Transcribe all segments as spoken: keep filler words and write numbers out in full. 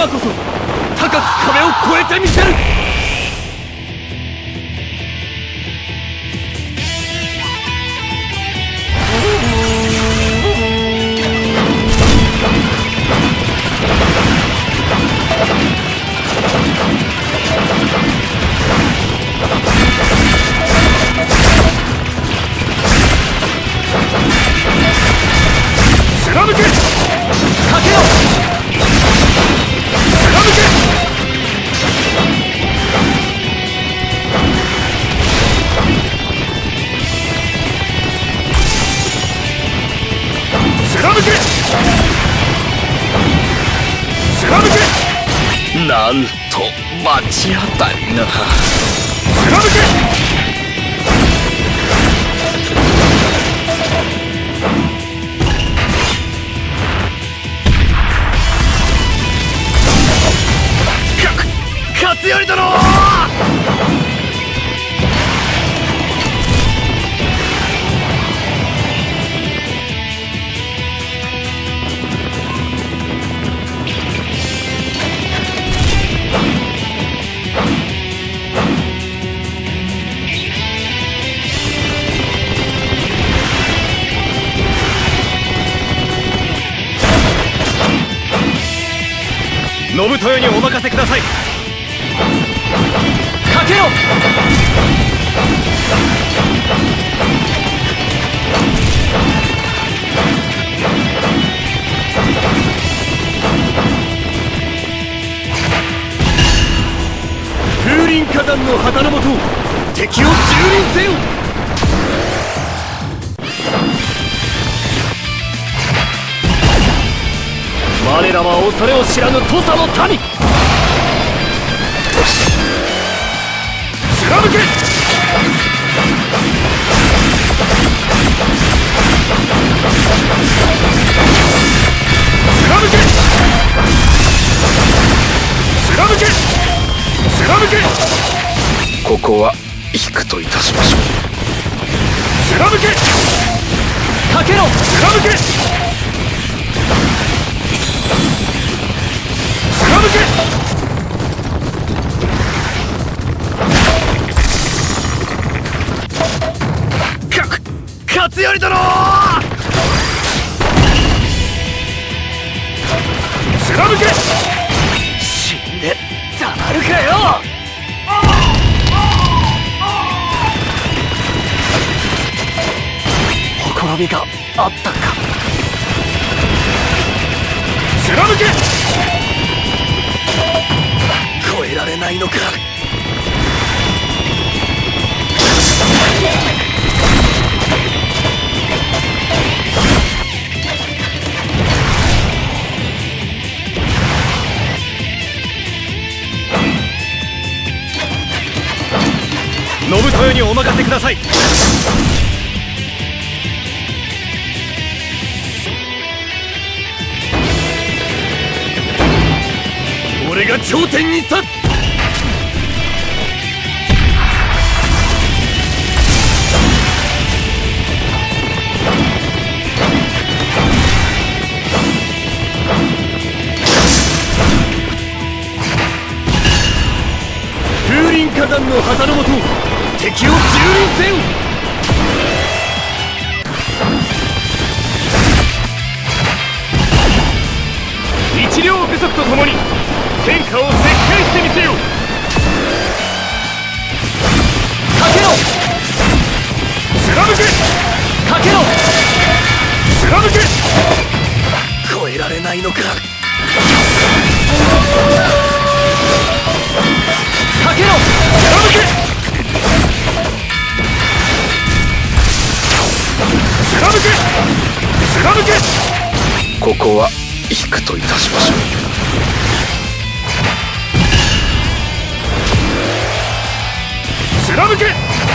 今こそ高き壁を越えてみせる。貫け、かけよ、貫け。貫け、貫け。なんと罰当たりな。貫け。勝頼殿！信豊にお任せください。かけろ。風林火山の旗のもと敵を蹂躙せよ。我らは恐れを知らぬ土佐の民。貫け。貫け。貫け。貫け。ここは引くといたしましょう。貫け。かけろ。貫け。貫け。勝頼殿！貫け！死んでたまるかよ！ほころびがあったか。貫け！越えられないのか。信豊にお任せください。俺が頂点に立つ。風林火山の旗のもと敵を蹂躙せよ。一両具足とともに天下を席巻してみせよ。かけろ。貫け。かけろ。貫け。越えられないのか。かけろ。貫け。貫け。貫け。ここは引くといたしましょう。貫け。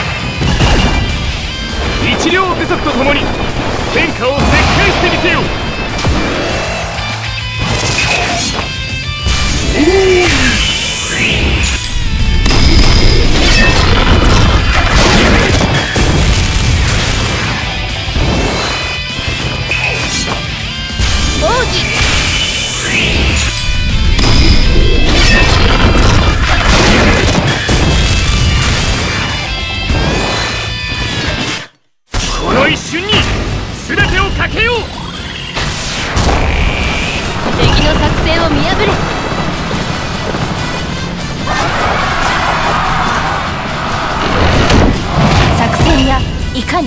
一両具足とともに天下を席巻してみせよ。 奥義かに。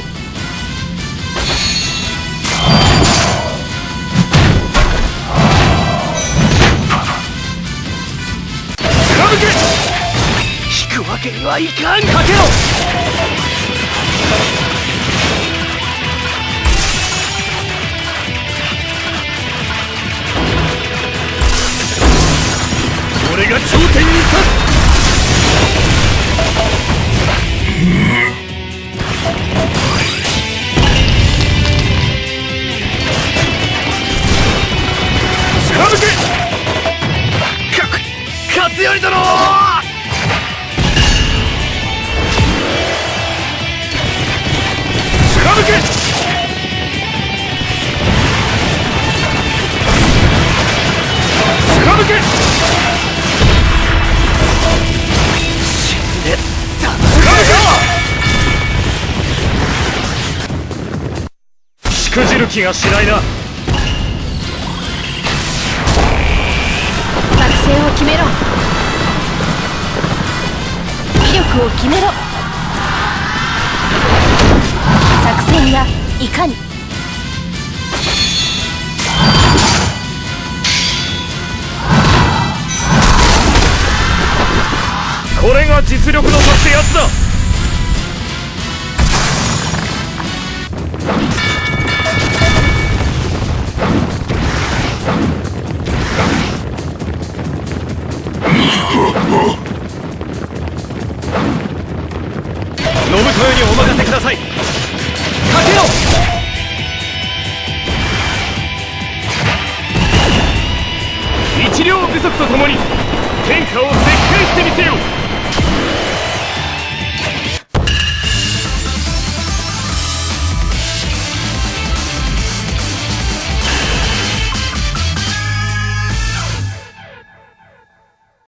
貫け。引くわけにはいかん。かけろ。俺が頂点に立つ。貫け。か勝頼殿。貫け。貫け。死んでた。しくじる気がしないな。 作戦を決めろ。威力を決めろ。作戦やいかに。 これが実力の差ってやつだ。信豊にお任せください。かけろ。一両不足とともに天下を席巻して